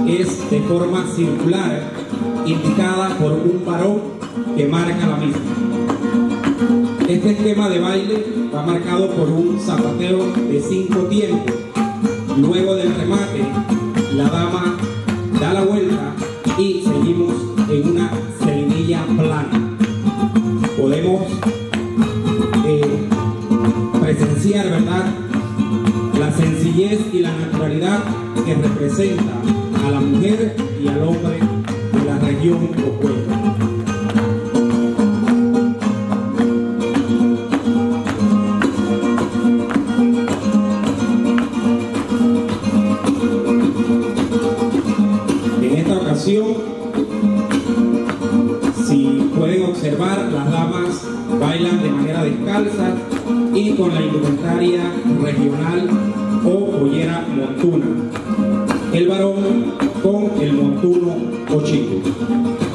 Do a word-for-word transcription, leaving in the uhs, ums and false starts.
es de forma circular, indicada por un varón que marca la misma. Este esquema de baile va marcado por un zapateo de cinco tiempos. Luego del remate, la dama da la vuelta y seguimos en una seguidilla plana. Podemos eh, presenciar, ¿verdad?, la sencillez y la naturalidad que representa a la mujer y al hombre de la región Opuela. En esta ocasión, si pueden observar, las damas bailan de manera descalza y con la indumentaria regional o pollera montuna. El varón con el montuno o chico.